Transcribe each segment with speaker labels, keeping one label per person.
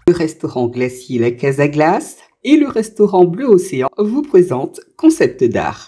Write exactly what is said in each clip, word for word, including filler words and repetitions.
Speaker 1: Le restaurant glacier La Casa Glace et le restaurant Bleu Océan vous présentent Concept d'art.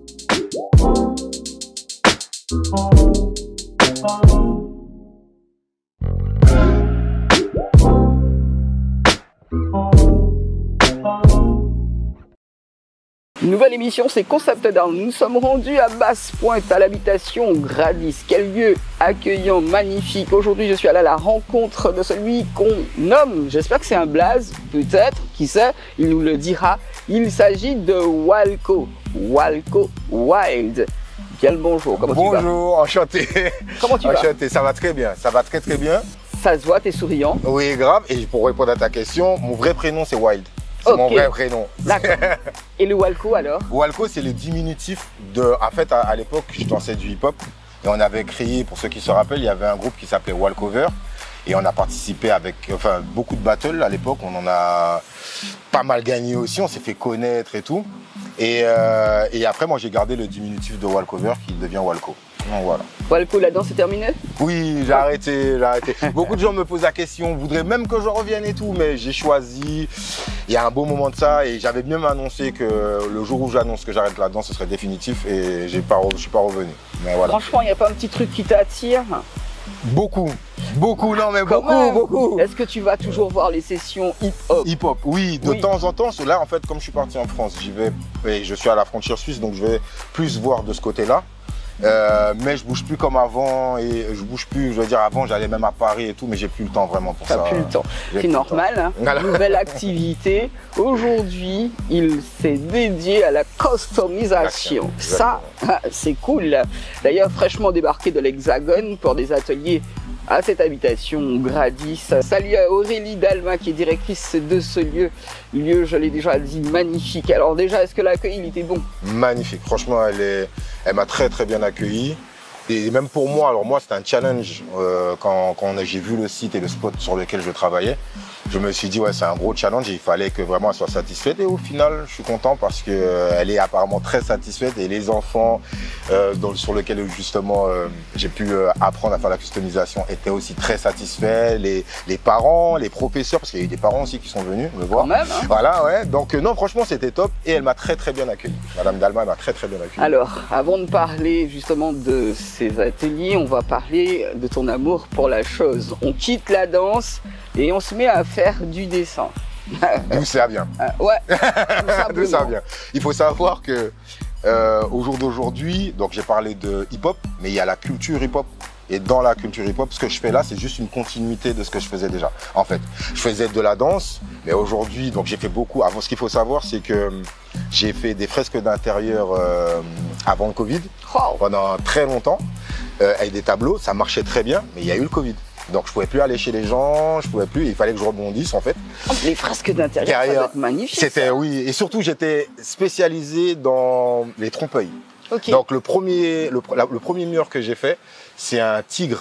Speaker 1: Nouvelle émission, c'est Concept d'art. Nous sommes rendus à Basse-Pointe, à l'habitation Gradis. Quel lieu accueillant, magnifique. Aujourd'hui, je suis allé à la rencontre de celui qu'on nomme, j'espère que c'est un blaze, peut-être, qui sait, il nous le dira. Il s'agit de Walco, Walco Wild. Bien le bonjour, comment
Speaker 2: bonjour,
Speaker 1: tu vas?
Speaker 2: Bonjour, enchanté.
Speaker 1: Comment tu
Speaker 2: enchanté, vas? Ça va très bien, ça va très très bien.
Speaker 1: Ça se voit, t'es souriant.
Speaker 2: Oui, grave. Et pour répondre à ta question, mon vrai prénom c'est Wild. C'est okay. Mon vrai prénom.
Speaker 1: D'accord. Et le Walco alors?
Speaker 2: Walco, c'est le diminutif de... En fait, à, à l'époque, je dansais du hip-hop. Et on avait créé, pour ceux qui se rappellent, il y avait un groupe qui s'appelait Walkover. Et on a participé avec enfin, beaucoup de battles à l'époque. On en a pas mal gagné aussi. On s'est fait connaître et tout. Et, euh, et après, moi, j'ai gardé le diminutif de Walkover qui devient Walco. Donc, voilà.
Speaker 1: Walco, la danse est terminée?
Speaker 2: Oui, j'ai arrêté, j'ai arrêté. Beaucoup de gens me posent la question, voudraient même que je revienne et tout, mais j'ai choisi. Il y a un beau moment de ça et j'avais bien annoncé que le jour où j'annonce que j'arrête la danse, ce serait définitif et j'ai pas, je suis pas revenu. Mais voilà.
Speaker 1: Franchement, il n'y a pas un petit truc qui t'attire?
Speaker 2: Beaucoup, beaucoup, non mais
Speaker 1: Quand
Speaker 2: beaucoup,
Speaker 1: même.
Speaker 2: beaucoup.
Speaker 1: Est-ce que tu vas toujours voir les sessions hip-hop?
Speaker 2: Hip-hop, oui, de oui. temps en temps. Là, en fait, comme je suis parti en France, j'y vais, et je suis à la frontière suisse, donc je vais plus voir de ce côté-là. Euh, mais je bouge plus comme avant et je bouge plus, je veux dire avant j'allais même à Paris et tout mais j'ai plus le temps vraiment pour ça.
Speaker 1: T'as plus le temps, c'est normal, hein. Nouvelle activité. Aujourd'hui il s'est dédié à la customisation. Ça c'est cool. D'ailleurs fraîchement débarqué de l'Hexagone pour des ateliers à cette habitation Gradis. Salut à Aurélie Dalma qui est directrice de ce lieu. Lieu, je l'ai déjà dit, magnifique. Alors déjà, est-ce que l'accueil il était bon?
Speaker 2: Magnifique, franchement, elle est, elle m'a très très bien accueilli. Et même pour moi, alors moi c'était un challenge euh, quand, quand j'ai vu le site et le spot sur lequel je travaillais. Je me suis dit ouais c'est un gros challenge et il fallait que vraiment elle soit satisfaite et au final je suis content parce qu'elle euh, est apparemment très satisfaite et les enfants euh, dans, sur lesquels justement euh, j'ai pu euh, apprendre à faire la customisation étaient aussi très satisfaits, les, les parents, les professeurs parce qu'il y a eu des parents aussi qui sont venus me voir.
Speaker 1: Quand même, hein.
Speaker 2: Voilà ouais donc euh, non franchement c'était top et elle m'a très très bien accueilli. Madame Dalma m'a très très bien accueilli.
Speaker 1: Alors avant de parler justement de ces ateliers, on va parler de ton amour pour la chose. On quitte la danse et on se met à faire du dessin.
Speaker 2: D'où ça vient.
Speaker 1: Euh, ouais.
Speaker 2: D'où ça vient. Il faut savoir que euh, au jour d'aujourd'hui, donc j'ai parlé de hip-hop, mais il y a la culture hip-hop. Et dans la culture hip-hop, ce que je fais là, c'est juste une continuité de ce que je faisais déjà. En fait, je faisais de la danse, mais aujourd'hui, donc j'ai fait beaucoup. Avant, ce qu'il faut savoir, c'est que j'ai fait des fresques d'intérieur euh, avant le Covid,
Speaker 1: oh.
Speaker 2: pendant très longtemps, euh, avec des tableaux. Ça marchait très bien, mais il y a eu le Covid. Donc je pouvais plus aller chez les gens, je pouvais plus, il fallait que je rebondisse en fait.
Speaker 1: Les fresques d'intérieur, ça doit être magnifique.
Speaker 2: C'était oui, et surtout j'étais spécialisé dans les trompe-l'œil.
Speaker 1: Okay.
Speaker 2: Donc le premier, le, la, le premier mur que j'ai fait, c'est un tigre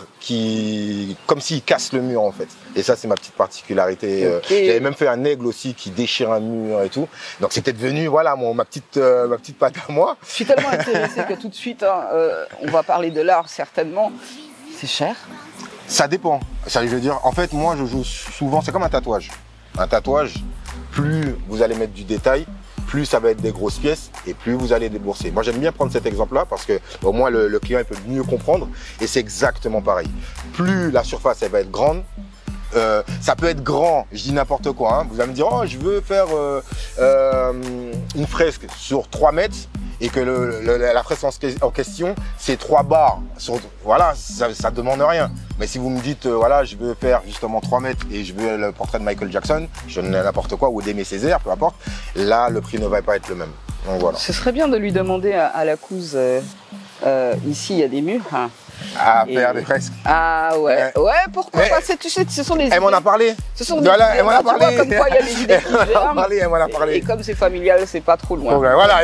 Speaker 2: qui, comme s'il casse le mur en fait. Et ça c'est ma petite particularité. Okay. J'avais même fait un aigle aussi qui déchire un mur et tout. Donc c'était devenu voilà mon, ma petite, euh, ma petite patte à moi.
Speaker 1: Je suis tellement intéressé que tout de suite, hein, euh, on va parler de l'art certainement. C'est cher?
Speaker 2: Ça dépend. Ça, je veux dire, en fait, moi, je joue souvent, c'est comme un tatouage. Un tatouage, plus vous allez mettre du détail, plus ça va être des grosses pièces et plus vous allez débourser. Moi, j'aime bien prendre cet exemple-là parce que au moins le, le client il peut mieux comprendre et c'est exactement pareil. Plus la surface elle va être grande, euh, ça peut être grand, je dis n'importe quoi. Hein. Vous allez me dire, oh, je veux faire euh, euh, une fresque sur trois mètres. Et que le, le, la fresque en question, c'est trois barres. Sur, voilà, ça ne demande rien. Mais si vous me dites, euh, voilà, je veux faire justement trois mètres et je veux le portrait de Michael Jackson, je donne n'importe quoi, ou d'Aimé Césaire, peu importe, là, le prix ne va pas être le même. Donc voilà.
Speaker 1: Ce serait bien de lui demander à, à la couse, euh, euh, ici, il y a des murs. Hein.
Speaker 2: À faire des fresques.
Speaker 1: Ah ouais, ouais, pourquoi mais pas, tu sais, ce sont des
Speaker 2: Elle m'en a parlé.
Speaker 1: Ce sont des
Speaker 2: voilà,
Speaker 1: idées,
Speaker 2: elle m'en a parlé.
Speaker 1: Vois, comme quoi il y a des idées qui germent.
Speaker 2: Parlé, elle m'en a parlé.
Speaker 1: Et, et comme c'est familial, c'est pas trop loin.
Speaker 2: Okay, voilà.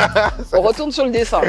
Speaker 1: On retourne sur le dessin.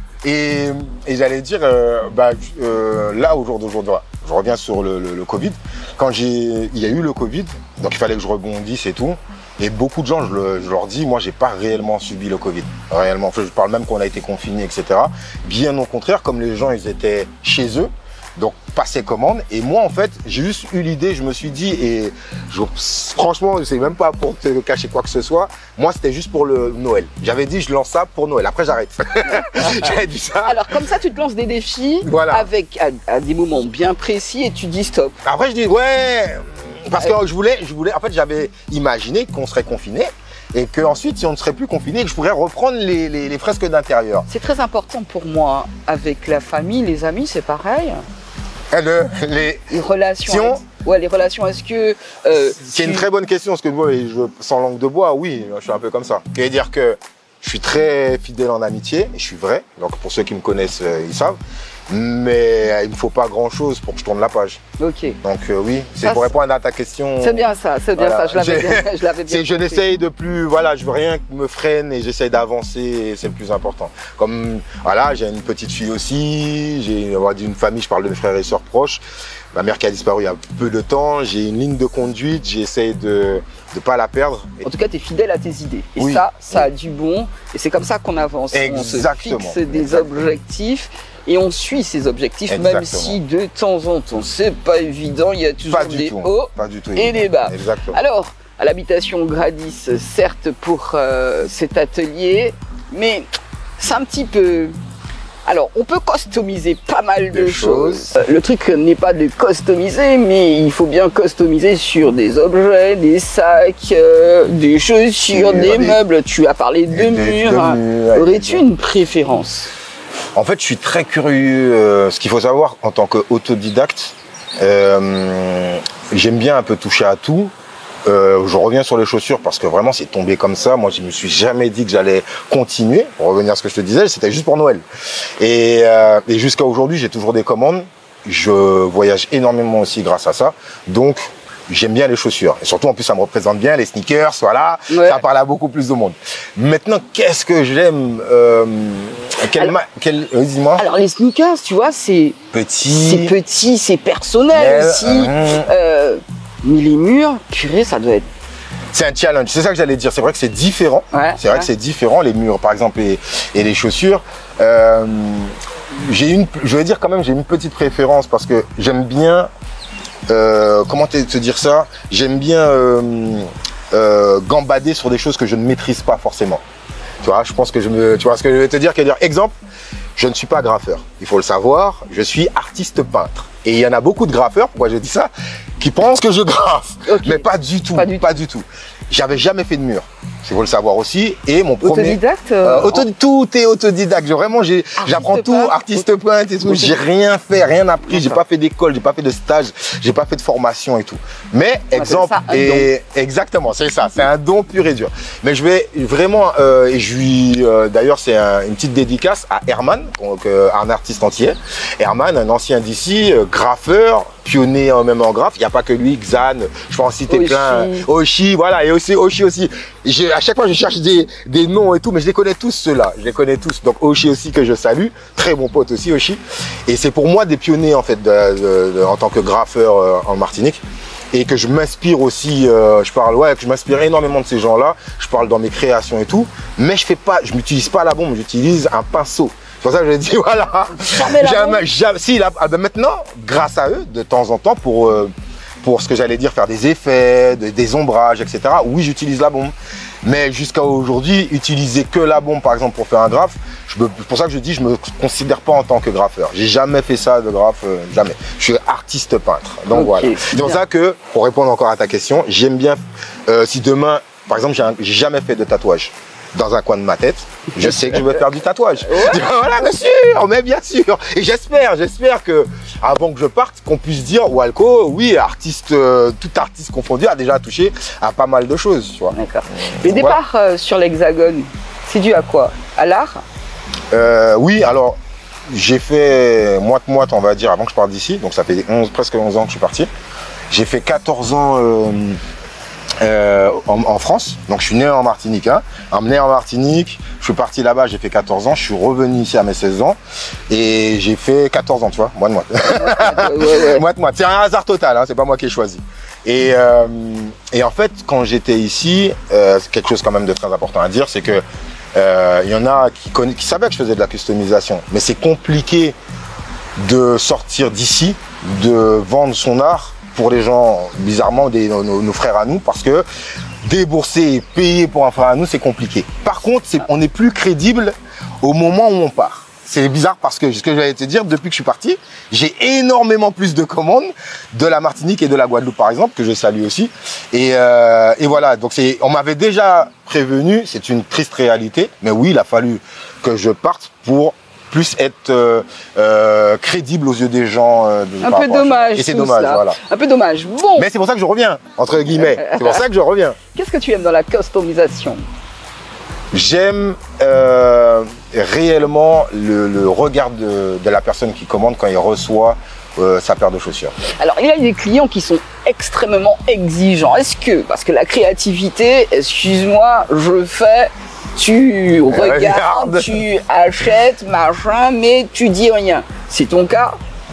Speaker 2: Et, et j'allais dire, euh, bah, euh, là, au jour d'aujourd'hui, je reviens sur le, le, le Covid. Quand il y a eu le Covid, donc il fallait que je rebondisse et tout. Et beaucoup de gens, je, le, je leur dis, moi, j'ai pas réellement subi le Covid. Réellement. Enfin, je parle même qu'on a été confinés, et cetera. Bien au contraire, comme les gens, ils étaient chez eux. Donc, passais commande. Et moi, en fait, j'ai juste eu l'idée, je me suis dit, et je, franchement, je sais même pas pour te cacher quoi que ce soit. Moi, c'était juste pour le Noël. J'avais dit, je lance ça pour Noël. Après, j'arrête. J'avais dit ça.
Speaker 1: Alors, comme ça, tu te lances des défis voilà. avec à, à des moments bien précis et tu dis stop.
Speaker 2: Après, je dis, ouais, parce que je voulais, je voulais, en fait, j'avais imaginé qu'on serait confiné. Et qu'ensuite, si on ne serait plus confiné, je pourrais reprendre les, les, les fresques d'intérieur.
Speaker 1: C'est très important pour moi. Avec la famille, les amis, c'est pareil.
Speaker 2: Le, les,
Speaker 1: les relations. Avec, ouais, les relations, est-ce que... Euh,
Speaker 2: c'est
Speaker 1: tu...
Speaker 2: une très bonne question, parce que moi, je, sans langue de bois, oui, je suis un peu comme ça. C'est-à-dire que je suis très fidèle en amitié, et je suis vrai. Donc pour ceux qui me connaissent, euh, ils savent. Mais il ne me faut pas grand-chose pour que je tourne la page.
Speaker 1: Ok.
Speaker 2: Donc euh, oui, c'est pour répondre à ta question.
Speaker 1: C'est bien ça, c'est bien voilà. ça, je l'avais bien, je l'avais bien
Speaker 2: Je n'essaye de plus, voilà, je veux rien qui me freine et j'essaye d'avancer et c'est le plus important. Comme, voilà, j'ai une petite fille aussi, j'ai une famille, je parle de mes frères et sœurs proches. Ma mère qui a disparu il y a peu de temps, j'ai une ligne de conduite, j'essaye de ne pas la perdre.
Speaker 1: En tout cas, tu es fidèle à tes idées. Et oui. ça, ça a du bon. Et c'est comme ça qu'on avance.
Speaker 2: Exactement.
Speaker 1: On se fixe des objectifs. Et on suit ces objectifs, Exactement. même si de temps en temps, c'est pas évident, il y a toujours des tout. hauts pas du tout et des bas.
Speaker 2: Exactement.
Speaker 1: Alors, à l'habitation Gradis, certes pour euh, cet atelier, mais c'est un petit peu... Alors, on peut customiser pas mal de, de choses. choses. Le truc n'est pas de customiser, mais il faut bien customiser sur des objets, des sacs, euh, des chaussures, des, des meubles. Tu as parlé de des, murs. De murs Aurais-tu une préférence ?
Speaker 2: En fait, je suis très curieux. Euh, ce qu'il faut savoir en tant qu'autodidacte, euh, j'aime bien un peu toucher à tout. Euh, je reviens sur les chaussures parce que vraiment c'est tombé comme ça. Moi, je me suis jamais dit que j'allais continuer. Pour revenir à ce que je te disais, c'était juste pour Noël. Et, euh, et jusqu'à aujourd'hui, j'ai toujours des commandes. Je voyage énormément aussi grâce à ça. Donc, j'aime bien les chaussures. Et surtout, en plus, ça me représente bien, les sneakers, voilà. Ouais. Ça parle à beaucoup plus de monde. Maintenant, qu'est-ce que j'aime euh, quel quel, euh, dis-moi.
Speaker 1: Alors, les sneakers, tu vois, c'est...
Speaker 2: Petit.
Speaker 1: C'est petit, c'est personnel Mais, aussi. Euh, euh, mais les murs, purée, ça doit être...
Speaker 2: C'est un challenge, c'est ça que j'allais dire. C'est vrai que c'est différent.
Speaker 1: Ouais,
Speaker 2: c'est vrai
Speaker 1: ouais.
Speaker 2: que c'est différent, les murs, par exemple, et, et les chaussures. Euh, j'ai une, je vais dire quand même, j'ai une petite préférence parce que j'aime bien... Euh, comment te, te dire ça J'aime bien euh, euh, gambader sur des choses que je ne maîtrise pas forcément. Tu vois, je pense que je me, tu vois ce que je vais te dire, dire exemple, je ne suis pas graffeur. Il faut le savoir, je suis artiste peintre. Et il y en a beaucoup de graffeurs, pourquoi je dis ça, qui pensent que je graffe, okay. mais pas du tout, pas du, pas du tout. J'avais jamais fait de mur. Il faut le savoir aussi. Et mon premier.
Speaker 1: Autodidacte
Speaker 2: euh, auto... en... Tout est autodidacte. Vraiment, j'apprends tout, artiste peintre et tout. J'ai rien fait, rien appris. J'ai pas fait d'école, j'ai pas fait de stage, j'ai pas fait de formation et tout. Mais exemple, et exactement, c'est ça. C'est un don pur et dur. Mais je vais vraiment, euh, et je lui, euh, d'ailleurs, c'est un, une petite dédicace à Herman, donc euh, un artiste entier. Herman, un ancien d'ici, euh, graffeur, pionnier euh, même en graphe. Il n'y a pas que lui, Xan. Je peux en citer Oshi. plein. Oshi, voilà, et aussi Oshi aussi. À chaque fois, je cherche des, des noms et tout, mais je les connais tous ceux-là. Je les connais tous. Donc Oshi aussi que je salue, très bon pote aussi Oshi. Et c'est pour moi des pionniers en fait, de, de, de, en tant que graffeur euh, en Martinique. Et que je m'inspire aussi. Euh, je parle, ouais, que je m'inspire énormément de ces gens-là. Je parle dans mes créations et tout. Mais je fais pas, je m'utilise pas la bombe. J'utilise un pinceau. C'est pour ça que je dis voilà. Jamais, jamais. Si là, ben maintenant, grâce à eux, de temps en temps, pour euh, pour ce que j'allais dire, faire des effets, de, des ombrages, et cetera. Oui, j'utilise la bombe. Mais jusqu'à aujourd'hui, utiliser que la bombe, par exemple, pour faire un graphe, c'est pour ça que je dis, je me considère pas en tant que graffeur. J'ai jamais fait ça de graphe, euh, jamais. Je suis artiste peintre. Donc okay, voilà. C'est pour ça que, pour répondre encore à ta question, j'aime bien, euh, si demain, par exemple, j'ai jamais fait de tatouage dans un coin de ma tête, je sais que je vais faire du tatouage. Ouais. Voilà, bien sûr, mais bien sûr. Et j'espère, j'espère que avant que je parte, qu'on puisse dire Walco, oui, artiste, euh, tout artiste confondu, a déjà touché à pas mal de choses, tu vois. D'accord.
Speaker 1: Le voilà. départ euh, sur l'Hexagone, c'est dû à quoi? À l'art?
Speaker 2: euh, Oui, alors j'ai fait moite-moite, on va dire, avant que je parte d'ici. Donc ça fait onze, presque onze ans que je suis parti. J'ai fait quatorze ans. Euh, Euh, en, en France, donc je suis né en Martinique, hein. Emmené en Martinique, je suis parti là-bas, j'ai fait quatorze ans, je suis revenu ici à mes seize ans et j'ai fait quatorze ans, tu vois, moite-moite. Moite-moite, c'est un hasard total, hein, c'est pas moi qui ai choisi. Et, euh, et en fait, quand j'étais ici, euh, c'est quelque chose quand même de très important à dire, c'est que euh, il y en a qui, qui savaient que je faisais de la customisation, mais c'est compliqué de sortir d'ici de vendre son art pour les gens, bizarrement, des, nos, nos frères à nous, parce que débourser et payer pour un frère à nous, c'est compliqué. Par contre, on n'est plus crédible au moment où on part. C'est bizarre parce que, ce que j'allais te dire, depuis que je suis parti, j'ai énormément plus de commandes de la Martinique et de la Guadeloupe, par exemple, que je salue aussi. Et, euh, et voilà, donc c'est, on m'avait déjà prévenu, c'est une triste réalité, mais oui, il a fallu que je parte pour plus être euh, euh, crédible aux yeux des gens. Euh, de,
Speaker 1: un peu dommage.
Speaker 2: Et c'est dommage,
Speaker 1: ça.
Speaker 2: voilà.
Speaker 1: Un peu dommage. Bon.
Speaker 2: Mais c'est pour ça que je reviens, entre guillemets. C'est pour ça que je reviens.
Speaker 1: Qu'est-ce que tu aimes dans la customisation?
Speaker 2: J'aime euh, réellement le, le regard de, de la personne qui commande quand il reçoit euh, sa paire de chaussures. Alors,
Speaker 1: il y a des clients qui sont extrêmement exigeants. Est-ce que, parce que la créativité, excuse-moi, je fais, tu regardes, regarde. tu achètes, machin, mais tu dis rien. C'est ton cas?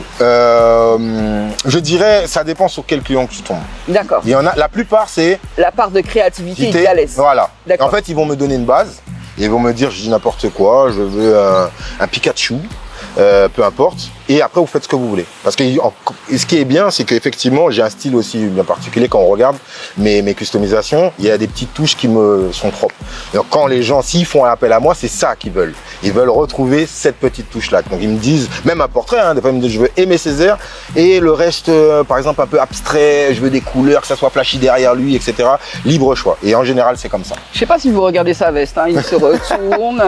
Speaker 2: Euh, je dirais, ça dépend sur quel client tu tombes.
Speaker 1: D'accord.
Speaker 2: Il y en a, la plupart, c'est
Speaker 1: la part de créativité, ils te la laissent.
Speaker 2: Voilà. En fait, ils vont me donner une base. Ils vont me dire, je dis n'importe quoi, je veux un, un Pikachu, euh, peu importe. Et après, vous faites ce que vous voulez. Parce que en, ce qui est bien, c'est qu'effectivement, j'ai un style aussi bien particulier quand on regarde mes, mes customisations. Il y a des petites touches qui me sont propres. Donc, quand les gens, s'ils font un appel à moi, c'est ça qu'ils veulent. Ils veulent retrouver cette petite touche-là. Donc, ils me disent, même un portrait, hein, des fois, ils me disent, je veux Aimé Césaire et le reste, euh, par exemple, un peu abstrait. Je veux des couleurs, que ça soit flashy derrière lui, et cetera. Libre choix. Et en général, c'est comme ça.
Speaker 1: Je sais pas si vous regardez sa veste, hein. Il se retourne.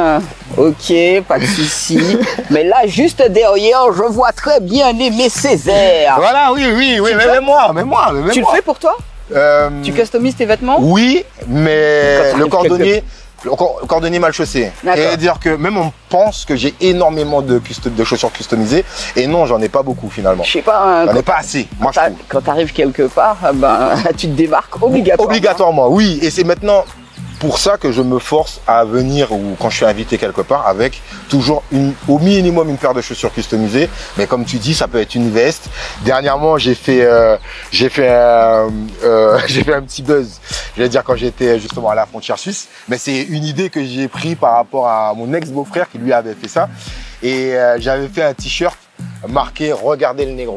Speaker 1: Ok, pas de souci. Mais là, juste derrière, je vois très bien Aimé Césaire.
Speaker 2: Voilà, oui, oui, oui, mais même moi, même moi, même
Speaker 1: Tu
Speaker 2: moi.
Speaker 1: le fais pour toi? euh, Tu customises tes vêtements?
Speaker 2: Oui, mais le cordonnier, le cordonnier mal chaussé. C'est-à-dire que même on pense que j'ai énormément de, de chaussures customisées, et non, j'en ai pas beaucoup finalement.
Speaker 1: Je sais pas. Hein,
Speaker 2: j'en ai pas assez, moi je trouve.
Speaker 1: Quand tu arrives quelque part, ben, tu te démarques obligatoirement.
Speaker 2: Obligatoirement, oui, et c'est maintenant pour ça que je me force à venir, ou quand je suis invité quelque part, avec toujours une, au minimum une paire de chaussures customisées. Mais comme tu dis, ça peut être une veste. Dernièrement, j'ai fait, euh, j'ai fait, euh, euh, j'ai fait un petit buzz. Je vais dire quand j'étais justement à la frontière suisse. Mais c'est une idée que j'ai pris par rapport à mon ex-beau-frère qui lui avait fait ça. Et euh, j'avais fait un t-shirt marqué « Regardez le négro ».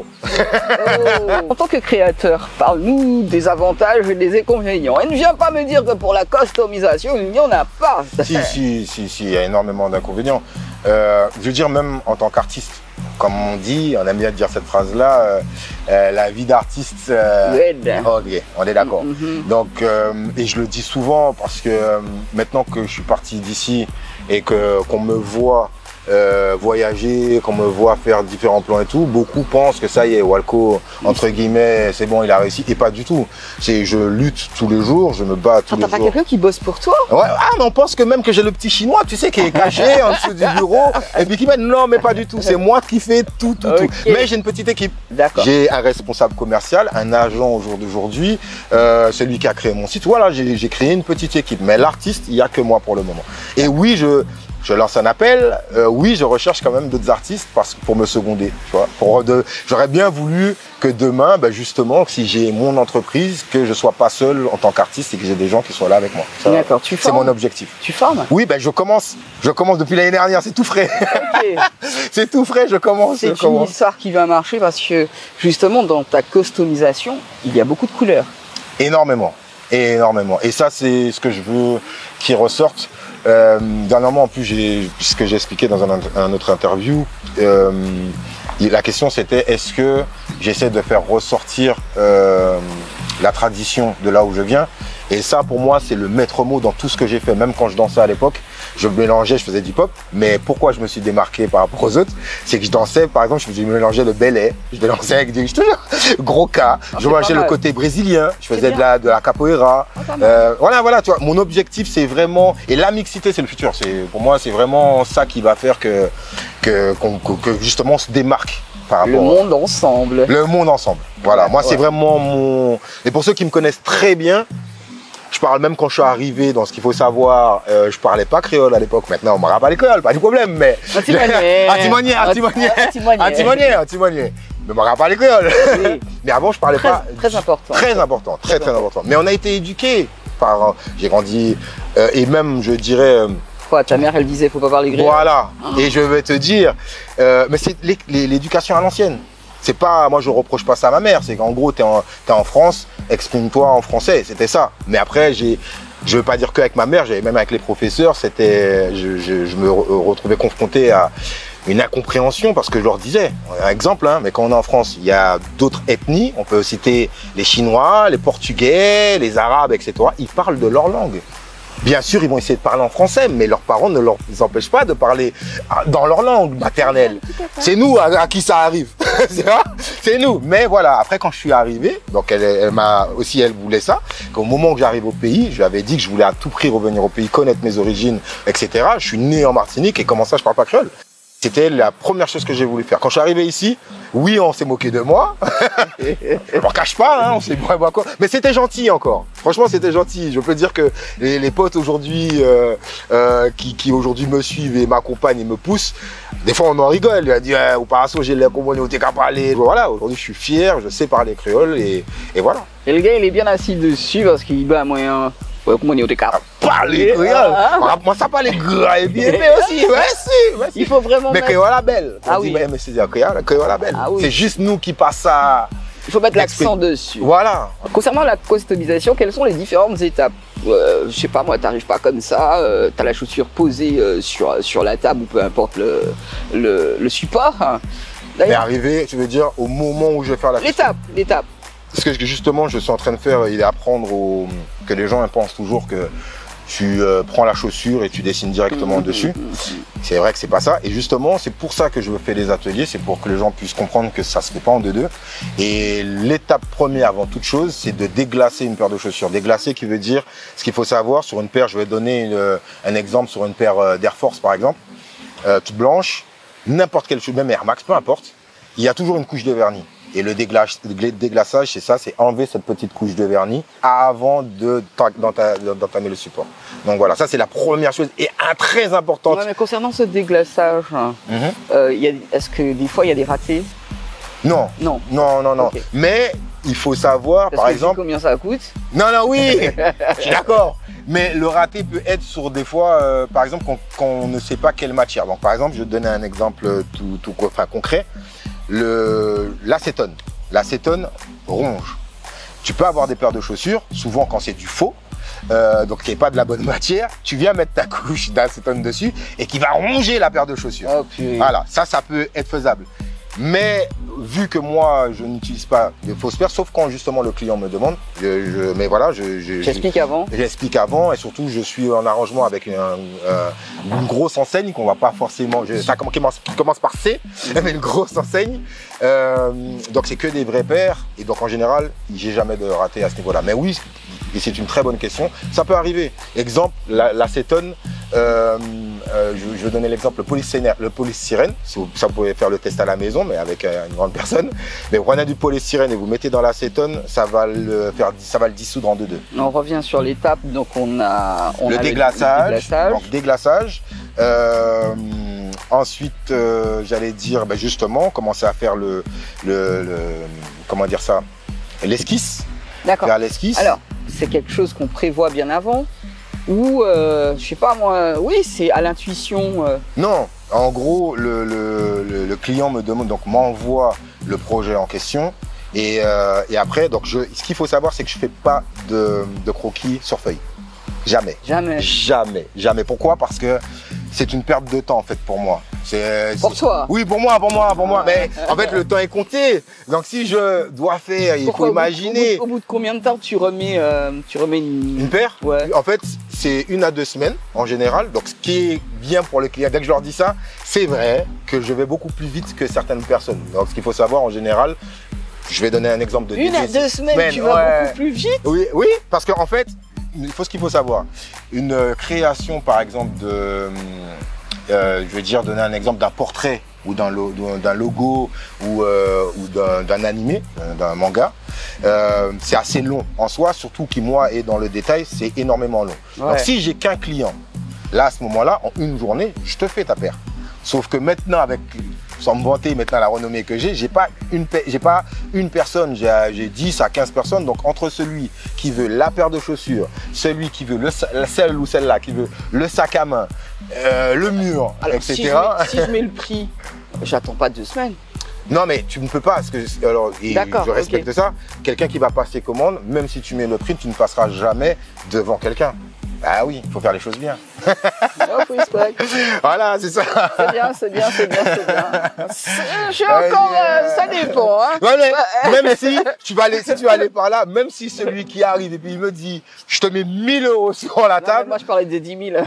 Speaker 1: Oh. En tant que créateur, parle-nous des avantages et des inconvénients. Et ne viens pas me dire que pour la customisation, il n'y en a pas.
Speaker 2: Si, si, si, si, il y a énormément d'inconvénients. Euh, je veux dire, même en tant qu'artiste, comme on dit, on aime bien dire cette phrase-là, euh, euh, la vie d'artiste, euh, ok, on est d'accord. Mm-hmm. Donc, euh, et je le dis souvent parce que euh, maintenant que je suis parti d'ici et que qu'on me voit Euh, voyager, qu'on me voit faire différents plans et tout, beaucoup pensent que ça y est, Walco, entre guillemets, c'est bon, il a réussi. Et pas du tout. C'est, je lutte tous les jours, je me bats tous les jours.
Speaker 1: T'as pas quelqu'un qui bosse pour toi?
Speaker 2: Ouais, ah, mais on pense que même que j'ai le petit chinois, tu sais, qui est caché en dessous du bureau, et puis qui met, non, mais pas du tout. C'est moi qui fais tout, tout, okay. tout. Mais j'ai une petite équipe. J'ai un responsable commercial, un agent au jour d'aujourd'hui, euh, celui qui a créé mon site. Voilà, j'ai créé une petite équipe. Mais l'artiste, il n'y a que moi pour le moment. Et oui, je... Je lance un appel, euh, oui, je recherche quand même d'autres artistes parce, pour me seconder. Tu vois, pour de, j'aurais bien voulu que demain, ben justement, si j'ai mon entreprise, que je ne sois pas seul en tant qu'artiste et que j'ai des gens qui soient là avec moi.
Speaker 1: D'accord, tu formes.
Speaker 2: C'est mon objectif.
Speaker 1: Tu formes?
Speaker 2: Oui, ben je commence. Je commence depuis l'année dernière, c'est tout frais. Okay. C'est tout frais, je commence.
Speaker 1: C'est une commence. histoire qui va marcher parce que justement, dans ta customisation, il y a beaucoup de couleurs.
Speaker 2: Énormément, énormément. Et ça, c'est ce que je veux qu'il ressorte. Euh, dernièrement, en plus, ce que j'ai expliqué dans un, un autre interview, euh, la question c'était est-ce que j'essaie de faire ressortir euh, la tradition de là où je viens. Et ça, pour moi, c'est le maître mot dans tout ce que j'ai fait. Même quand je dansais à l'époque, je mélangeais, je faisais du pop. Mais pourquoi je me suis démarqué par rapport aux autres, c'est que je dansais, par exemple, je mélangeais le belay, je mélangeais avec du gros cas, ah, je mélangeais le côté brésilien, je faisais de la, de la capoeira. Ah, euh, voilà, voilà, tu vois, mon objectif, c'est vraiment, et la mixité, c'est le futur. Pour moi, c'est vraiment ça qui va faire que, que, qu'on, que justement, on se démarque. Par
Speaker 1: le monde ensemble.
Speaker 2: Le monde ensemble. Voilà, ouais, moi, ouais. c'est vraiment mon... Et pour ceux qui me connaissent très bien, je parle même quand je suis arrivé dans ce qu'il faut savoir, euh, je parlais pas créole à l'époque. Maintenant, on me rappelle à l'école, pas de problème, mais...
Speaker 1: Antimonier.
Speaker 2: Antimonier, antimonier. Antimonier, antimonier. Mais on me rappelle à l'école. Oui. Mais avant, je parlais
Speaker 1: très,
Speaker 2: pas...
Speaker 1: Très important.
Speaker 2: Très important, très, très, très important. Mais on a été éduqués par... J'ai grandi, euh, et même, je dirais... Euh,
Speaker 1: Quoi, ta mère, elle disait, faut pas parler grec.
Speaker 2: Voilà. Ah. Et je vais te dire, euh, mais c'est l'éducation à l'ancienne. C'est pas, moi je reproche pas ça à ma mère, c'est qu'en gros t'es en, t'es en France, exprime-toi en français, c'était ça. Mais après, j'ai, je veux pas dire qu'avec ma mère, j'avais même avec les professeurs, c'était, je, je, je me retrouvais confronté à une incompréhension parce que je leur disais, un exemple, hein, mais quand on est en France, il y a d'autres ethnies, on peut citer les Chinois, les Portugais, les Arabes, et cetera. Ils parlent de leur langue. Bien sûr, ils vont essayer de parler en français, mais leurs parents ne leur empêchent pas de parler dans leur langue maternelle. C'est nous à, à qui ça arrive. C'est nous. Mais voilà, après quand je suis arrivé, donc elle, elle m'a aussi, elle voulait ça, qu'au moment où j'arrive au pays, je lui avais dit que je voulais à tout prix revenir au pays, connaître mes origines, et cetera. Je suis né en Martinique et comment ça, je parle pas créole? C'était la première chose que j'ai voulu faire. Quand je suis arrivé ici, oui, on s'est moqué de moi. Je m'en cache pas, hein, on s'est moqué quoi. Mais c'était gentil encore. Franchement, c'était gentil. Je peux dire que les, les potes aujourd'hui euh, euh, qui, qui aujourd'hui me suivent et m'accompagnent et me poussent, des fois on en rigole. Il a dit, eh, au parasso, j'ai l'air comme on est qu'à parler. Voilà, aujourd'hui je suis fier, je sais parler créole et, et voilà.
Speaker 1: Et le gars, il est bien assis dessus parce qu'il bat moyen. Ouais, comment on est au cas.
Speaker 2: Parler créole. Moi, ça parle gras et bien mais aussi. Ouais, si, ouais, si.
Speaker 1: Il faut vraiment.
Speaker 2: Mais créole la belle.
Speaker 1: Ah oui.
Speaker 2: Mais c'est dire créole, créole la belle.
Speaker 1: Ah oui.
Speaker 2: C'est juste nous qui passons ça.
Speaker 1: Il faut mettre l'accent dessus.
Speaker 2: Voilà.
Speaker 1: Concernant la customisation, quelles sont les différentes étapes? euh, Je sais pas moi, t'arrives pas comme ça, euh, t'as la chaussure posée euh, sur, sur la table ou peu importe le, le, le support.
Speaker 2: Mais arriver, tu veux dire, au moment où je vais faire la chaussure.
Speaker 1: L'étape, l'étape.
Speaker 2: Ce que justement je suis en train de faire, il est apprendre au, que les gens pensent toujours que tu euh, prends la chaussure et tu dessines directement mmh, dessus. Mmh, mmh. C'est vrai que c'est pas ça. Et justement, c'est pour ça que je fais des ateliers, c'est pour que les gens puissent comprendre que ça se fait pas en deux-deux. Et l'étape première avant toute chose, c'est de déglacer une paire de chaussures. Déglacer qui veut dire, ce qu'il faut savoir sur une paire, je vais donner une, un exemple sur une paire d'Air Force par exemple, euh, toute blanche, n'importe quelle chose, même Air Max, peu importe, il y a toujours une couche de vernis. Et le déglaçage, c'est ça, c'est enlever cette petite couche de vernis avant d'entamer le support. Donc voilà, ça c'est la première chose et un très importante.
Speaker 1: Ouais, mais concernant ce déglaçage, mm-hmm. euh, est-ce que des fois il y a des ratés?
Speaker 2: Non.
Speaker 1: Non.
Speaker 2: Non, non, non. Okay. Mais il faut savoir,
Speaker 1: Parce
Speaker 2: par
Speaker 1: que
Speaker 2: exemple.
Speaker 1: Combien ça coûte?
Speaker 2: Non, non, oui, je suis d'accord. Mais le raté peut être sur des fois, euh, par exemple, qu'on qu'on ne sait pas quelle matière. Donc par exemple, je vais te donner un exemple tout, tout enfin, concret. L'acétone. L'acétone ronge. Tu peux avoir des paires de chaussures, souvent quand c'est du faux, euh, donc qui n'est pas de la bonne matière, tu viens mettre ta couche d'acétone dessus et qui va ronger la paire de chaussures.
Speaker 1: Okay.
Speaker 2: Voilà, ça, ça peut être faisable. Mais vu que moi, je n'utilise pas de fausses paires, sauf quand justement le client me demande, je, je, mais voilà, je, je,
Speaker 1: j'explique avant.
Speaker 2: J'explique avant et surtout je suis en arrangement avec une, euh, une grosse enseigne qu'on va pas forcément, je, ça commence, commence par C, mais une grosse enseigne. Euh, donc c'est que des vraies paires et donc en général, j'ai jamais de raté à ce niveau-là. Mais oui, et c'est une très bonne question, ça peut arriver. Exemple, l'acétone. Euh, euh, je, je vais donner l'exemple, le polystyrène, le polystyrène, si vous, ça vous pouvez faire le test à la maison, mais avec euh, une grande personne. Mais vous prenez du polystyrène et vous mettez dans l'acétone, ça va le faire, ça va le dissoudre en deux-deux.
Speaker 1: On revient sur l'étape, donc on a, on
Speaker 2: le,
Speaker 1: a
Speaker 2: déglaçage,
Speaker 1: le déglaçage.
Speaker 2: Donc déglaçage. Euh, ensuite, euh, j'allais dire, ben justement, commencer à faire le, le, le comment dire ça, l'esquisse.
Speaker 1: D'accord.
Speaker 2: Faire l'esquisse.
Speaker 1: Alors, c'est quelque chose qu'on prévoit bien avant. Ou, euh, je sais pas moi, oui, c'est à l'intuition. Euh...
Speaker 2: Non, en gros, le, le, le, le client me demande, donc m'envoie le projet en question. Et, euh, et après, donc je, ce qu'il faut savoir, c'est que je fais pas de, de croquis sur feuille. Jamais.
Speaker 1: Jamais.
Speaker 2: Jamais. Jamais. Pourquoi? Parce que c'est une perte de temps en fait pour moi. C'est
Speaker 1: pour toi?
Speaker 2: Oui, pour moi, pour moi, pour moi. Mais en fait, le temps est compté. Donc si je dois faire, il
Speaker 1: Pourquoi,
Speaker 2: faut imaginer.
Speaker 1: Au bout, au bout de combien de temps tu remets, euh, tu remets une...
Speaker 2: une paire?
Speaker 1: Ouais.
Speaker 2: En fait, c'est une à deux semaines en général. Donc ce qui est bien pour les clients, dès que je leur dis ça, c'est vrai que je vais beaucoup plus vite que certaines personnes. Donc ce qu'il faut savoir en général, je vais donner un exemple de
Speaker 1: une à deux semaines, semaines, tu vas ouais. beaucoup plus vite.
Speaker 2: Oui, oui, parce qu'en fait, il faut ce qu'il faut savoir. Une création, par exemple, de, euh, je veux dire, donner un exemple d'un portrait ou d'un lo, logo ou, euh, ou d'un animé, d'un manga, euh, c'est assez long en soi, surtout qui, moi, est dans le détail, c'est énormément long. Ouais. Donc, si j'ai qu'un client, là, à ce moment-là, en une journée, je te fais ta paire. Sauf que maintenant, avec, sans me vanter, maintenant la renommée que j'ai, j'ai pas une, j'ai pas une personne, j'ai dix à quinze personnes. Donc entre celui qui veut la paire de chaussures, celui qui veut le, celle ou celle-là, qui veut le sac à main, euh, le mur,
Speaker 1: alors,
Speaker 2: et cetera.
Speaker 1: Si je, mets, si je mets le prix, j'attends pas deux semaines.
Speaker 2: Non, mais tu ne peux pas, parce que alors, et je respecte okay. ça. Quelqu'un qui va passer commande, même si tu mets le prix, tu ne passeras jamais devant quelqu'un. Ah oui, il faut faire les choses bien.
Speaker 1: Oh,
Speaker 2: voilà, c'est ça.
Speaker 1: C'est bien, c'est bien, c'est bien, c'est bien. Je suis encore, euh, ça dépend. Hein.
Speaker 2: Ouais, mais, même si tu vas aller, si tu vas aller par là, même si celui qui arrive et puis il me dit, je te mets mille euros sur la table.
Speaker 1: Non, moi, je parlais des dix mille.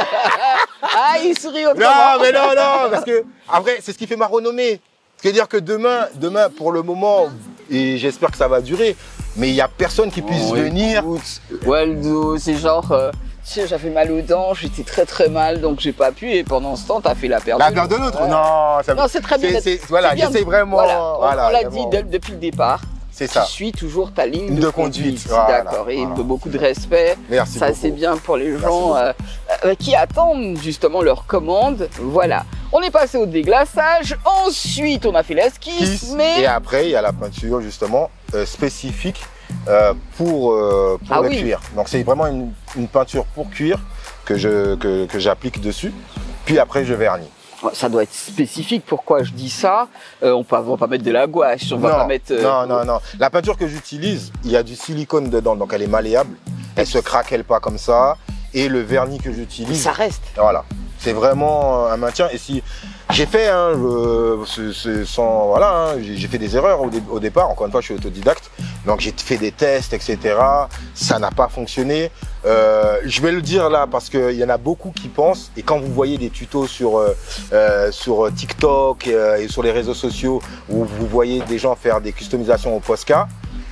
Speaker 1: Ah, il sourit autrement.
Speaker 2: Non, mais non, non, parce que après, c'est ce qui fait ma renommée. C'est-à-dire que demain, demain, pour le moment, et j'espère que ça va durer, mais il n'y a personne qui puisse oh, venir.
Speaker 1: Écoute, Waldo, c'est genre, euh, tu sais, j'avais mal aux dents, j'étais très très mal, donc j'ai pas pu, et pendant ce temps, tu as fait la paire de
Speaker 2: l'autre. La paire de l'autre, ouais. Non, ça...
Speaker 1: non, c'est très bien.
Speaker 2: Voilà, j'essaie vraiment.
Speaker 1: Voilà,
Speaker 2: voilà,
Speaker 1: on l'a dit de, depuis le départ.
Speaker 2: C'est ça.
Speaker 1: Tu suis toujours ta ligne de,
Speaker 2: de
Speaker 1: conduite.
Speaker 2: conduite. Voilà,
Speaker 1: d'accord, et
Speaker 2: voilà.
Speaker 1: beaucoup de respect.
Speaker 2: Merci
Speaker 1: ça, c'est bien pour les gens euh, euh, qui attendent justement leur commande. Voilà. On est passé au déglaçage. Ensuite, on a fait l'esquisse. Mais...
Speaker 2: Et après, il y a la peinture justement euh, spécifique euh, pour, euh, pour
Speaker 1: ah,
Speaker 2: le
Speaker 1: oui.
Speaker 2: cuir. Donc, c'est vraiment une, une peinture pour cuir que je que, que j'applique dessus. Puis après, je vernis.
Speaker 1: Ça doit être spécifique. Pourquoi je dis ça? euh, On ne va pas mettre de la gouache. On
Speaker 2: non,
Speaker 1: va pas mettre. Euh...
Speaker 2: Non, non, non. La peinture que j'utilise, il y a du silicone dedans, donc elle est malléable. Elle se craquelle pas comme ça. Et le vernis que j'utilise,
Speaker 1: ça reste.
Speaker 2: Voilà. C'est vraiment un maintien. Et si j'ai fait, hein, je, c'est sans, voilà, hein, j'ai fait des erreurs au, dé, au départ. Encore une fois, je suis autodidacte, donc j'ai fait des tests, et cetera. Ça n'a pas fonctionné. Euh, je vais le dire là parce qu'il y en a beaucoup qui pensent. Et quand vous voyez des tutos sur euh, sur TikTok et, euh, et sur les réseaux sociaux où vous voyez des gens faire des customisations au Posca,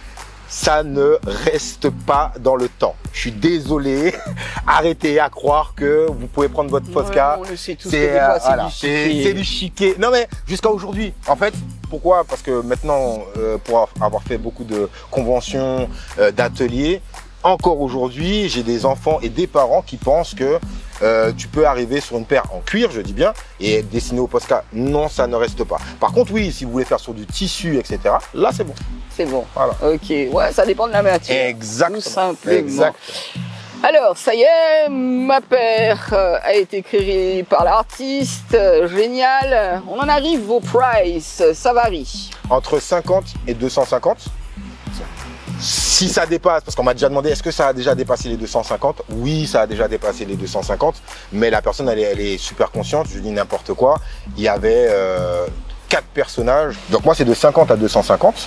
Speaker 2: ça ne reste pas dans le temps. Je suis désolé. Arrêtez à croire que vous pouvez prendre votre Posca.
Speaker 1: Ouais, c'est euh, voilà,
Speaker 2: du, du chiquet. Non mais jusqu'à aujourd'hui. En fait, pourquoi? Parce que maintenant, euh, pour avoir fait beaucoup de conventions, euh, d'ateliers, encore aujourd'hui, j'ai des enfants et des parents qui pensent que euh, tu peux arriver sur une paire en cuir, je dis bien, et dessiner au Posca. Non, ça ne reste pas. Par contre, oui, si vous voulez faire sur du tissu, et cetera, là, c'est bon.
Speaker 1: C'est bon.
Speaker 2: Voilà.
Speaker 1: Ok. Ouais, ça dépend de la matière.
Speaker 2: Exactement.
Speaker 1: Tout simplement.
Speaker 2: Exactement.
Speaker 1: Alors, ça y est, ma paire a été créée par l'artiste. Génial. On en arrive au price. Ça varie.
Speaker 2: Entre cinquante et deux cent cinquante. Si ça dépasse, parce qu'on m'a déjà demandé, est-ce que ça a déjà dépassé les deux cent cinquante? Oui, ça a déjà dépassé les deux cent cinquante, mais la personne, elle est, elle est super consciente, je dis n'importe quoi. Il y avait euh, quatre personnages, donc moi c'est de cinquante à deux cent cinquante.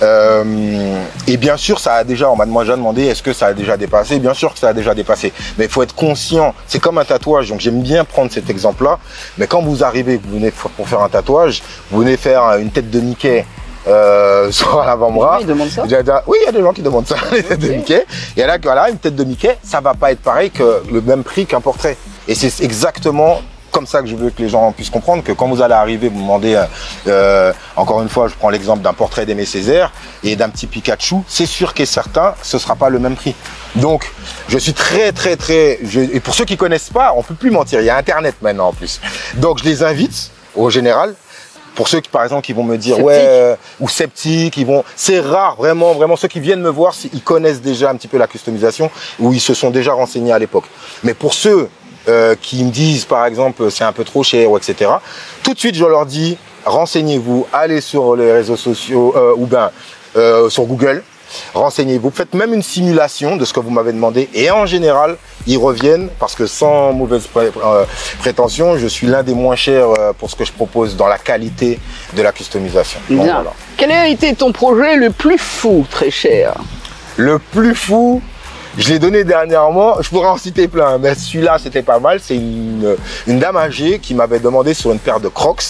Speaker 2: Euh, et bien sûr, ça a déjà, on m'a déjà demandé, est-ce que ça a déjà dépassé? Bien sûr que ça a déjà dépassé, mais il faut être conscient, c'est comme un tatouage, donc j'aime bien prendre cet exemple-là, mais quand vous arrivez, vous venez pour faire un tatouage, vous venez faire une tête de Mickey, Euh, sur l'avant-bras.
Speaker 1: Ils demandent ça?
Speaker 2: Oui, il y a des gens qui demandent ça, les têtes de Mickey. Et là, voilà, une tête de Mickey, ça va pas être pareil que le même prix qu'un portrait. Et c'est exactement comme ça que je veux que les gens puissent comprendre que quand vous allez arriver, vous demandez, euh, encore une fois, je prends l'exemple d'un portrait d'Aimé Césaire et d'un petit Pikachu, c'est sûr qu'est certain, ce sera pas le même prix. Donc, je suis très, très, très, je, et pour ceux qui connaissent pas, on peut plus mentir, il y a Internet maintenant en plus. Donc, je les invite, au général. Pour ceux qui, par exemple, qui vont me dire, sceptique. ouais, euh, ou sceptiques, ils vont, c'est rare, vraiment, vraiment, ceux qui viennent me voir, ils connaissent déjà un petit peu la customisation, ou ils se sont déjà renseignés à l'époque. Mais pour ceux euh, qui me disent, par exemple, c'est un peu trop cher, ou et cetera, tout de suite, je leur dis, renseignez-vous, allez sur les réseaux sociaux, euh, ou bien euh, sur Google, renseignez-vous, faites même une simulation de ce que vous m'avez demandé, et en général, ils reviennent, parce que sans mauvaise pré euh, prétention, je suis l'un des moins chers euh, pour ce que je propose dans la qualité de la customisation.
Speaker 1: Bien. Donc, voilà. Quel a été ton projet le plus fou, très cher?
Speaker 2: Le plus fou, je l'ai donné dernièrement, je pourrais en citer plein, mais celui-là c'était pas mal, c'est une, une dame âgée qui m'avait demandé sur une paire de Crocs,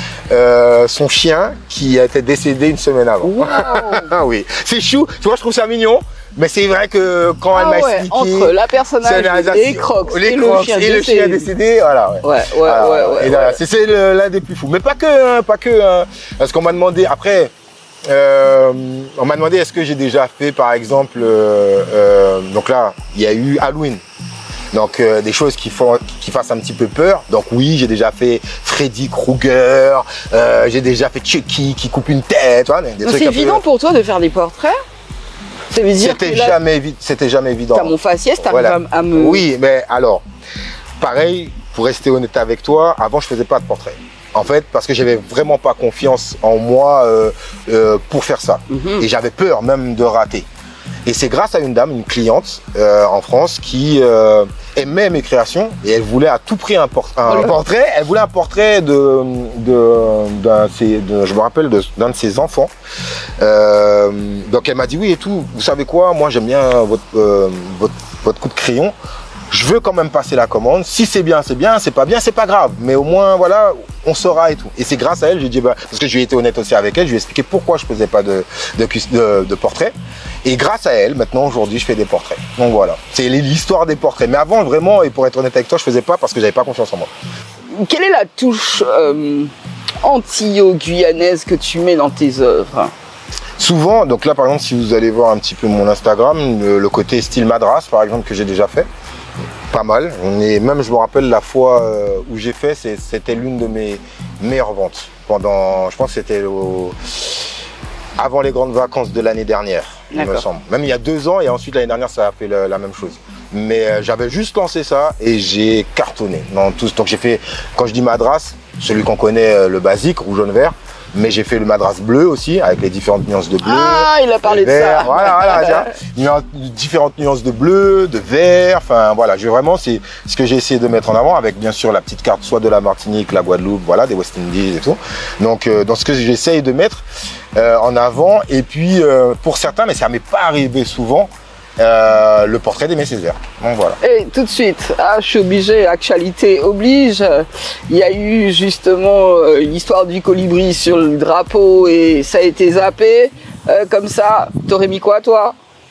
Speaker 2: euh, son chien qui était décédé une semaine avant. Wow. Oui, c'est chou, tu vois, je trouve ça mignon. Mais c'est vrai que quand ah elle m'a
Speaker 1: ouais,
Speaker 2: expliqué...
Speaker 1: Entre la personnage, les Crocs
Speaker 2: les
Speaker 1: et,
Speaker 2: crocs
Speaker 1: le, chien
Speaker 2: et le chien décédé, voilà. Ouais,
Speaker 1: ouais, ouais.
Speaker 2: voilà,
Speaker 1: ouais, ouais,
Speaker 2: ouais.
Speaker 1: ouais.
Speaker 2: C'est l'un des plus fous. Mais pas que, hein, pas que. Hein, parce qu'on m'a demandé, après, euh, on m'a demandé est-ce que j'ai déjà fait, par exemple, euh, euh, donc là, il y a eu Halloween. Donc euh, des choses qui font, qui fassent un petit peu peur. Donc oui, j'ai déjà fait Freddy Krueger, euh, j'ai déjà fait Chucky qui coupe une tête.
Speaker 1: C'est évident peu... pour toi de faire des portraits?
Speaker 2: C'était jamais, c'était jamais évident.
Speaker 1: T'as mon faciès, t'arrives voilà. à, à me...
Speaker 2: Oui, mais alors, pareil, pour rester honnête avec toi, avant je faisais pas de portrait. En fait, parce que j'avais vraiment pas confiance en moi euh, euh, pour faire ça. Mm-hmm. Et j'avais peur même de rater. Et c'est grâce à une dame, une cliente euh, en France qui euh, aimait mes créations et elle voulait à tout prix un, por un oh portrait. Elle voulait un portrait de, de, d'un de, je me rappelle d'un de, de ses enfants. Euh, donc elle m'a dit oui et tout. Vous savez quoi, moi j'aime bien votre, euh, votre, votre coup de crayon. Je veux quand même passer la commande. Si c'est bien, c'est bien. C'est pas bien, c'est pas grave. Mais au moins, voilà, on saura et tout. Et c'est grâce à elle, j'ai dit, bah, parce que je lui ai été honnête aussi avec elle, je lui ai expliqué pourquoi je faisais pas de, de, de, de portraits. Et grâce à elle, maintenant, aujourd'hui, je fais des portraits. Donc voilà, c'est l'histoire des portraits. Mais avant, vraiment, et pour être honnête avec toi, je faisais pas parce que j'avais pas confiance en moi.
Speaker 1: Quelle est la touche euh, antillot-guyanaise que tu mets dans tes œuvres?
Speaker 2: Souvent, donc là, par exemple, si vous allez voir un petit peu mon Instagram, le, le côté style madras, par exemple, que j'ai déjà fait. Pas mal. On est, même je me rappelle la fois euh, où j'ai fait, c'était l'une de mes meilleures ventes. Pendant, je pense que c'était avant les grandes vacances de l'année dernière, il me semble. Même il y a deux ans et ensuite l'année dernière ça a fait la, la même chose. Mais euh, j'avais juste lancé ça et j'ai cartonné dans tous. Donc j'ai fait, quand je dis madras, celui qu'on connaît, le basique, rouge, jaune, vert. Mais j'ai fait le madras bleu aussi, avec les différentes nuances de bleu.
Speaker 1: Ah, il a parlé de
Speaker 2: vert,
Speaker 1: ça.
Speaker 2: Voilà, voilà, il y a différentes nuances de bleu, de vert. Enfin, voilà, je, vraiment, c'est ce que j'ai essayé de mettre en avant, avec bien sûr la petite carte, soit de la Martinique, la Guadeloupe, voilà, des West Indies et tout. Donc, euh, dans ce que j'essaye de mettre euh, en avant. Et puis, euh, pour certains, mais ça m'est pas arrivé souvent, Euh, le portrait d'Aimé Césaire. Donc voilà.
Speaker 1: Et tout de suite, ah, je suis obligé, actualité oblige. Il y a eu justement euh, l'histoire du colibri sur le drapeau et ça a été zappé. Euh, comme ça, t'aurais mis quoi toi?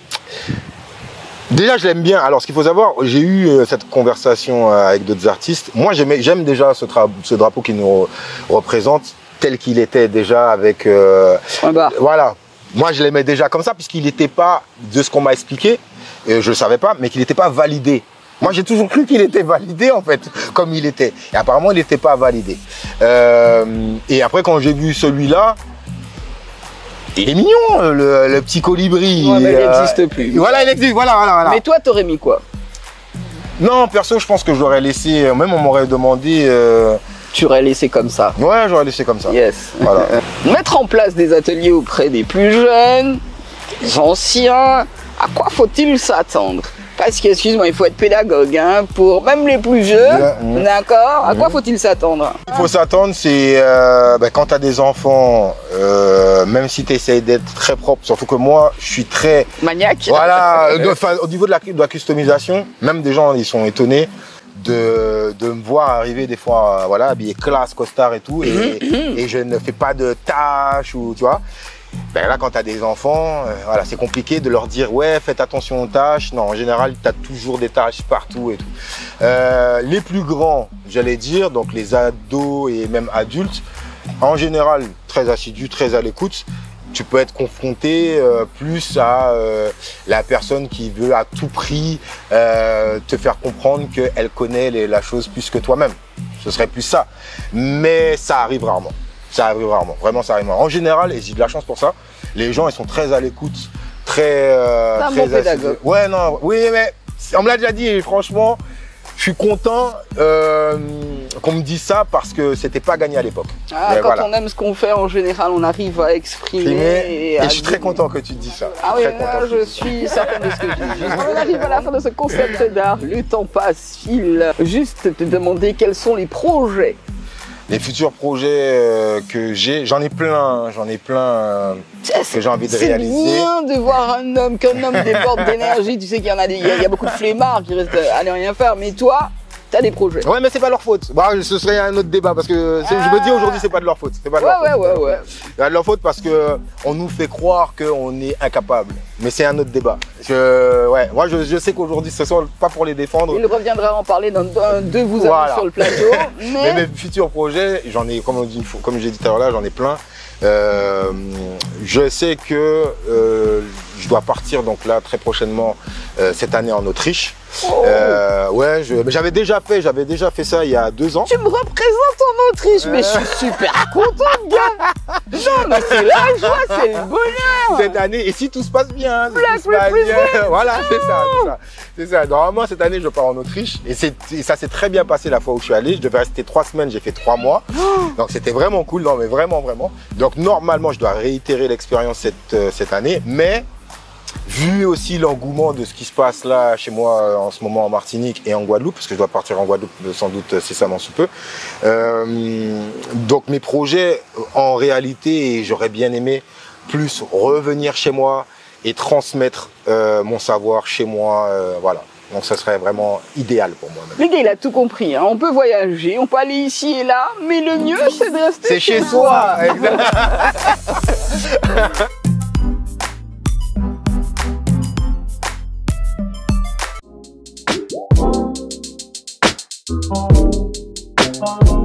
Speaker 2: Déjà, je l'aime bien. Alors, ce qu'il faut savoir, j'ai eu euh, cette conversation euh, avec d'autres artistes. Moi, j'aime déjà ce, ce drapeau qui nous représente tel qu'il était déjà avec... Euh,
Speaker 1: Un bar.
Speaker 2: Voilà. Moi, je l'aimais déjà comme ça, puisqu'il n'était pas, de ce qu'on m'a expliqué, et je ne le savais pas, mais qu'il n'était pas validé. Moi, j'ai toujours cru qu'il était validé, en fait, comme il était. Et apparemment, il n'était pas validé. Euh, et après, quand j'ai vu celui-là, il est mignon, le, le petit colibri.
Speaker 1: Ouais, mais il n'existe euh, plus.
Speaker 2: Voilà, il existe, voilà, voilà, voilà.
Speaker 1: Mais toi, t'aurais mis quoi?
Speaker 2: Non, perso, je pense que je l'aurais laissé, même on m'aurait demandé... Euh,
Speaker 1: Tu aurais laissé comme ça.
Speaker 2: Ouais, j'aurais laissé comme ça.
Speaker 1: Yes.
Speaker 2: Voilà.
Speaker 1: Mettre en place des ateliers auprès des plus jeunes, des anciens, à quoi faut-il s'attendre? Parce que, excuse-moi, il faut être pédagogue, hein, pour même les plus jeunes, mmh. D'accord? À mmh. quoi faut-il s'attendre?
Speaker 2: Il faut s'attendre, c'est euh, bah, quand tu as des enfants, euh, même si tu essayes d'être très propre, surtout que moi, je suis très...
Speaker 1: Maniaque.
Speaker 2: Voilà, de, au niveau de la, de la customisation, même des gens, ils sont étonnés. De, de me voir arriver des fois, voilà, habillé classe, costard et tout, et, mmh. et je ne fais pas de tâches, ou tu vois. Ben là, quand tu as des enfants, euh, voilà, c'est compliqué de leur dire, ouais, faites attention aux tâches. Non, en général, tu as toujours des tâches partout et tout. Euh, les plus grands, j'allais dire, donc les ados et même adultes, en général, très assidus, très à l'écoute. Tu peux être confronté euh, plus à euh, la personne qui veut à tout prix euh, te faire comprendre qu'elle connaît les, la chose plus que toi-même. Ce serait plus ça. Mais ça arrive rarement. Ça arrive rarement. Vraiment, ça arrive rarement. En général, et j'ai de la chance pour ça, les gens, ils sont très à l'écoute, très... Euh,
Speaker 1: un
Speaker 2: très
Speaker 1: bon pédagogue.
Speaker 2: Ouais, non, oui, mais on me l'a déjà dit et franchement, je suis content euh, qu'on me dise ça parce que c'était pas gagné à l'époque.
Speaker 1: Ah, quand voilà. on aime ce qu'on fait, en général, on arrive à exprimer.
Speaker 2: Et,
Speaker 1: et,
Speaker 2: à
Speaker 1: et
Speaker 2: je suis très content que tu te dises ça.
Speaker 1: Ah oui, là, je suis certaine de ce que je dis. On arrive à la fin de ce concept d'art. Le temps passe, file. Juste te demander quels sont les projets.
Speaker 2: Les futurs projets euh, que j'ai, j'en ai plein, j'en ai plein euh, que j'ai envie de réaliser.
Speaker 1: C'est bien de voir un homme, qu'un homme déborde d'énergie. Tu sais qu'il y en a, des, il y a, il y a beaucoup de flemmards qui restent à ne rien faire, mais toi, t'as des projets.
Speaker 2: Ouais, mais c'est pas leur faute. Bah, ce serait un autre débat parce que ah. je me dis aujourd'hui, c'est pas de leur faute. C'est pas de
Speaker 1: ouais,
Speaker 2: leur
Speaker 1: ouais,
Speaker 2: faute.
Speaker 1: ouais, ouais, ouais.
Speaker 2: C'est de leur faute parce que on nous fait croire qu'on est incapable. Mais c'est un autre débat. Je, ouais, moi, je, je sais qu'aujourd'hui, ce soit pas pour les défendre.
Speaker 1: Il reviendra en parler dans un de vous
Speaker 2: voilà.
Speaker 1: sur le plateau. Mais...
Speaker 2: mais mes futurs projets, j'en ai, comme on dit, comme j'ai dit tout à l'heure là, j'en ai plein. Euh, je sais que euh, je dois partir donc là très prochainement euh, cette année en Autriche.
Speaker 1: Oh.
Speaker 2: Euh, ouais, j'avais déjà fait, j'avais déjà fait ça il y a deux ans.
Speaker 1: Tu me représentes en Autriche, euh... mais je suis super contente, gars. Non, mais c'est la joie, c'est le bonheur.
Speaker 2: Cette année, et si tout se passe bien,
Speaker 1: Black
Speaker 2: si tout se passe bien, voilà, c'est ça, c'est ça, c'est ça. Normalement, cette année, je pars en Autriche, et, et ça s'est très bien passé la fois où je suis allé. Je devais rester trois semaines, j'ai fait trois mois, oh. Donc c'était vraiment cool, non mais vraiment, vraiment. Donc normalement, je dois réitérer l'expérience cette, euh, cette année, mais vu aussi l'engouement de ce qui se passe là chez moi en ce moment en Martinique et en Guadeloupe, parce que je dois partir en Guadeloupe sans doute incessamment sous peu. Euh, donc mes projets, en réalité, j'aurais bien aimé plus revenir chez moi et transmettre euh, mon savoir chez moi, euh, voilà. Donc ça serait vraiment idéal pour moi.
Speaker 1: Le gars, il a tout compris. Hein. On peut voyager, on peut aller ici et là, mais le mieux, c'est de rester
Speaker 2: c'est chez, chez soi. Exactement.